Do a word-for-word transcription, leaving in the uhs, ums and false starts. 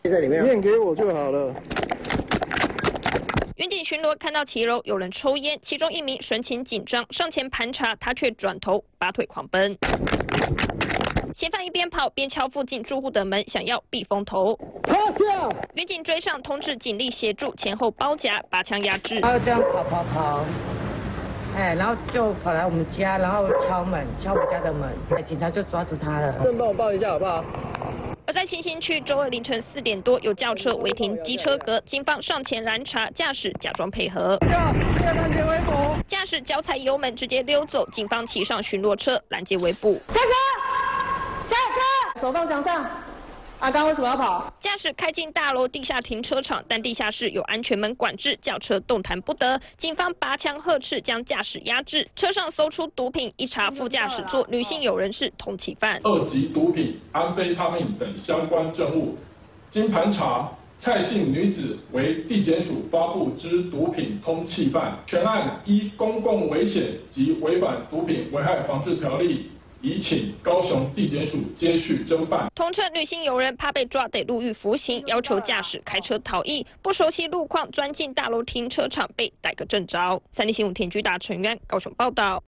在里面， 念给我就好了。 远警巡逻看到骑楼有人抽烟，其中一名神情紧张，上前盘查，他却转头拔腿狂奔。嫌犯一边跑边敲附近住户的门，想要避风头。 趴下！ 远警追上，通知警力协助，前后包夹，拔枪压制。 他就这样跑跑跑，哎，然后就跑来我们家，然后敲门，敲我们家的门，哎，警察就抓住他了。 正帮我报一下好不好？ 而在新兴区，周二凌晨四点多，有轿车违停机车格，警方上前拦查，驾驶假装配合，驾驶脚踩油门直接溜走，警方骑上巡逻车拦截围捕。 下车，下车，手放墙上。阿刚为什么要跑？ 驾驶开进大楼地下停车场，但地下室有安全门管制，轿车动弹不得。警方拔枪呵斥，将驾驶压制。车上搜出毒品，一查副驾驶座女性友人是通缉犯。 二级毒品、安非他命等相关证物，经盘查，蔡姓女子为地检署发布之毒品通缉犯，全案依公共危险及违反毒品危害防治条例。 已请高雄地检署接续侦办。 同车女性友人怕被抓得入狱服刑，要求驾驶开车逃逸，不熟悉路况钻进大楼停车场被逮个正着。三立新闻田居大成员高雄报道。